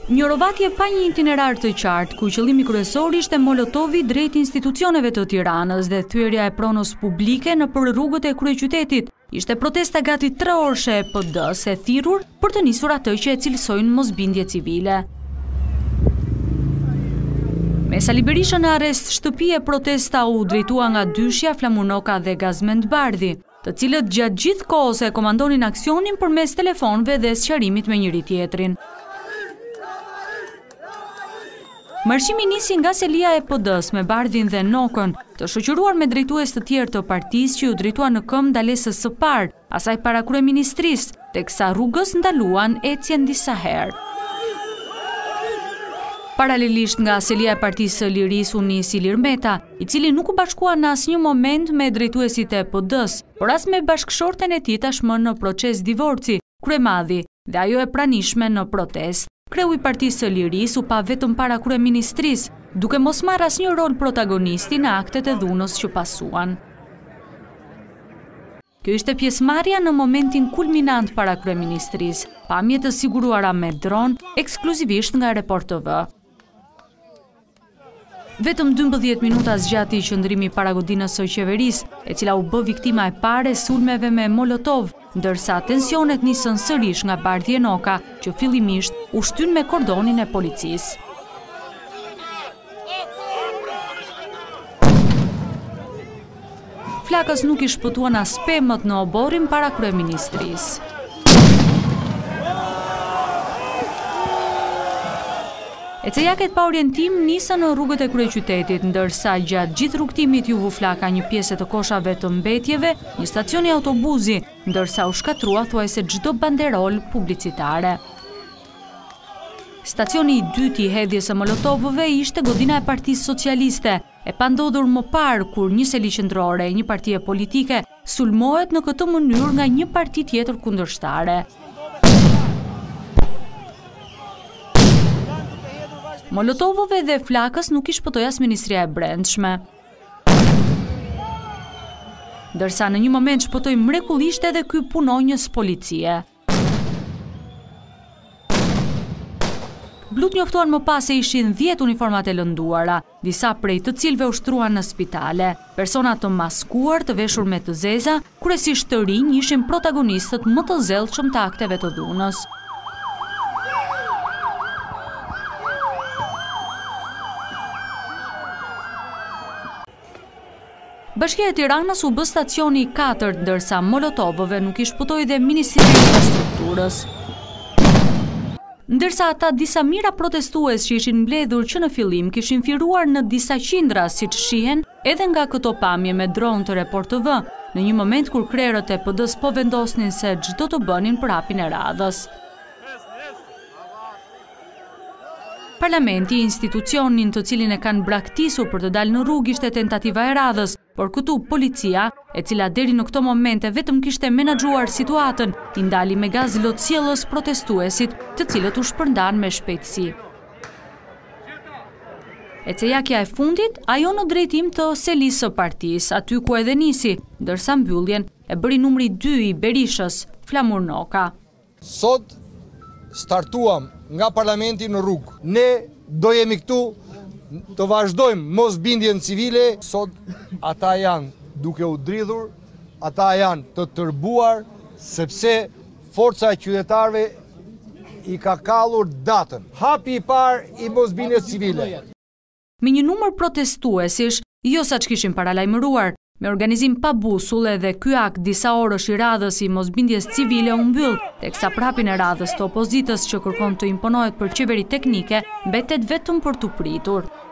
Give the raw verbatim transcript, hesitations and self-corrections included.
Një rovatje pa një itinerar të qartë, ku qëllimi kryesor ishte Molotovi drejt institucioneve të Tiranës dhe thyerja e pronës publike në për rrugët e kryeqytetit, ishte protesta gati tre orëshe e P D-s e thirrur për të nisur atë që e cilësojnë mosbindje civile. Me Sali Berisha në arrest shtëpie, protesta u drejtua nga Dyshja, Flamurnoka dhe Gazmend Bardhi, të cilët gjatë gjithë kohës e komandonin aksionin përmes telefonëve dhe sqarimit me njëri tjetrin. Marshimi nisi nga selia e P D-s me Bardhin dhe Nokën, të shoqëruar me drejtues të tjerë të partisë që u drejtua në këmbë ndalesës së parë, asaj para kryeministrisë, teksa rrugës ndaluan ecjen disa herë. Paralelisht nga selia e Partisë së Lirisë u nisi Ilir Meta, i cili nuk u bashkua në asnjë moment me drejtuesit e P D-s, por as me bashkëshorten e tij tashmë në proces divorci, kryemadhi, dhe ajo e pranishme në protestë. Kreu i Partisë së Lirisë u pa vetëm para kryeministrisë, duke mos marrë asnjë rol protagonisti në aktet e dhunës që pasuan. Kjo ishte pjesëmarrja në momentin kulminant para kryeministrisë, pamje të siguruara me dron, ekskluzivisht nga Report T V. Vetëm dymbëdhjetë minuta zgjati qëndrimi para godinës së qeverisë, e cila u bë viktima e parë e sulmeve me Molotov, ndërsa tensionet nisën sërish nga Bardhi e Noka, që fillimisht u shtyn me kordonin e policisë. Flakës nuk i shpëtuan as pemët në oborrin para kryeministrisë. Ecejaket pa orientim nisën në rrugët e kryeqytetit, ndërsa gjatë gjithë rrugtimit ju vu flaka një pjesë të koshave të mbetjeve, një stacioni autobusi, ndërsa u shkatrua thuajse çdo banderol publicitare. Stacioni i dytë i hedhjes së Molotovëve ishte godina e Partisë Socialiste, e pa ndodhur më parë kur një seli qendrore e një partie politike sulmohet në këtë mënyrë nga një parti tjetër kundërshtare. Molotovëve dhe flakës nuk i shpëtoi as Ministria e Brendshme. Ndërsa në një moment shpëtoi mrekullisht edhe ky punonjës policie. Blut njoftuan më pas se ishin dhjetë uniformat e lënduara, disa prej të cilëve ushtruan në spitale. Persona të maskuar, të veshur me të zeza, kryesisht të rinj, ishin protagonistët më të zellshëm të akteve të dhunës. Bashkia e Tiranës u bë stacioni i katërt, ndërsa Molotovëve nuk i shpëtoi dhe Ministria e Infrastrukturës. Ndërsa ata disa mira protestues që ishin mbledhur që në fillim kishin firuar në disa qindra, siç shihen edhe nga këto pamje me dron të Report T V, në një moment kur krerët e P D-s po vendosnin se çdo të bënin për hapin e radhës. Parlamenti, institucionin të cilin e kanë braktisur për të dalë në rrugë, ishte tentativa e radhës, por këtu policia, e cila deri në këto momente vetëm kishte menaxhuar situatën, i ndali me gaz lotësjellës protestuesit, të cilët u shpërndan me shpejtësi. Ecejakja e fundit, ajo në drejtim të selisë së partisë, aty ku edhe nisi, ndërsa mbylljen e bëri numri dy i Berishës, Flamurnoka. Sot startuam nga parlamenti në rrugë. Ne do jemi këtu të vazhdojmë mos bindjen civile. Sot ata janë duke u dridhur, ata janë të tërbuar, sepse forca e qytetarëve i ka kallur datën. Hapi i parë i mos bindjes civile. Me një numër protestuesish, jo sa që kishin paralajmëruar, me organizim pa busull edhe ky akt disa orësh i radhës i mosbindjes civile u mbyll, teksa prapin e radhës të opozitës që kërkon të imponohet për qeveri teknike, mbetet vetëm për tu pritur.